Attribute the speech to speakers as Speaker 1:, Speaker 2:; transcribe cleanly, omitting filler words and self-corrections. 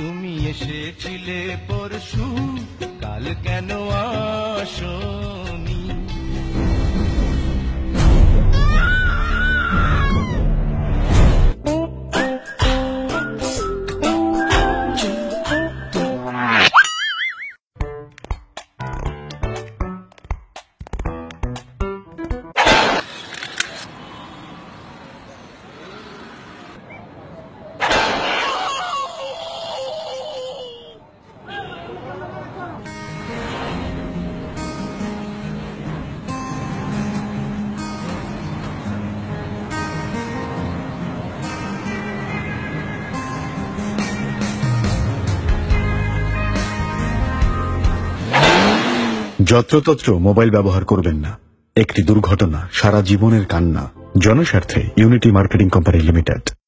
Speaker 1: তুমি এসেছিলে পরশু, কাল কেন আসোনি?
Speaker 2: যত্রতত্র মোবাইল ব্যবহার করবেন না। একটি দুর্ঘটনা সারা জীবনের কান্না। জনস্বার্থে ইউনিটি মার্কেটিং কোম্পানি লিমিটেড।